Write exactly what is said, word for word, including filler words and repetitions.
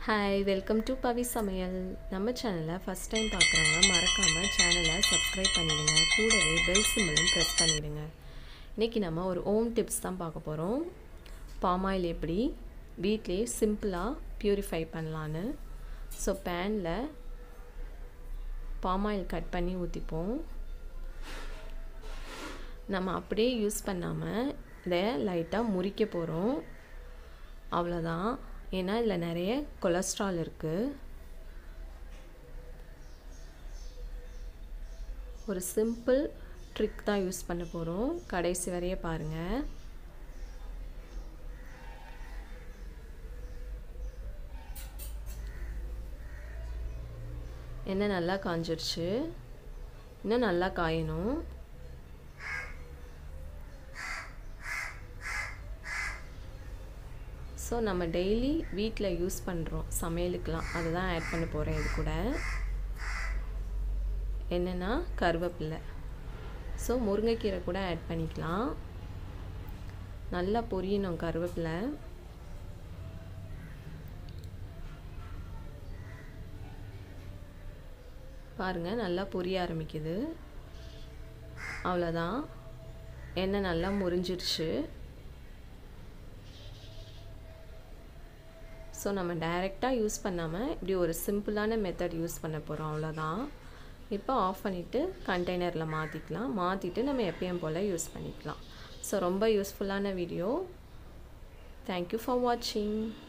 Hi, welcome to Pavi Samayal. நம்ம சேனலை first time பார்க்குறவங்க மறக்காமல் சேனலை சப்ஸ்கிரைப் பண்ணிடுங்க. கூடவே பெல் சிம்பிளும் ப்ரெஸ் பண்ணிடுங்க. இன்றைக்கி நம்ம ஒரு ஹோம் டிப்ஸ் தான் பார்க்க போகிறோம். பாம் ஆயில் எப்படி வீட்டிலே சிம்பிளாக ப்யூரிஃபை பண்ணலான்னு. ஸோ பேனில் பாம் ஆயில் கட் பண்ணி ஊற்றிப்போம். நம்ம அப்படியே யூஸ் பண்ணாமல் இதை லைட்டாக முறிக்க போகிறோம். அவ்வளோதான். ஏன்னா இதில் நிறைய கொலஸ்ட்ரால் இருக்குது. ஒரு சிம்பிள் ட்ரிக் தான் யூஸ் பண்ண போகிறோம். கடைசி வரைய பாருங்கள். எண்ணெய் நல்லா காஞ்சிருச்சு. இன்னும் நல்லா காயணும். ஸோ நம்ம டெய்லி வீட்டில் யூஸ் பண்ணுறோம் சமையலுக்கெலாம், அதை தான் ஆட் பண்ண போகிறேன். இது கூட என்னென்னா கருவேப்பிலை. ஸோ முருங்கைக்கீரை கூட ஆட் பண்ணிக்கலாம். நல்லா பொரியணும் கருவேப்பிலை. பாருங்கள், நல்லா பொரிய ஆரம்பிக்குது. அவ்வளோதான், எண்ணெய் நல்லா முறிஞ்சிருச்சு. ஸோ நம்ம டைரெக்டாக யூஸ் பண்ணாமல் இப்படி ஒரு சிம்பிளான மெத்தட் யூஸ் பண்ண போகிறோம். அவ்வளோதான். இப்போ ஆஃப் பண்ணிவிட்டு கண்டெய்னரில் மாற்றிக்கலாம். மாற்றிட்டு நம்ம எப்பயும் போல் யூஸ் பண்ணிக்கலாம். ஸோ ரொம்ப யூஸ்ஃபுல்லான வீடியோ. தேங்க்யூ ஃபார் வாட்சிங்.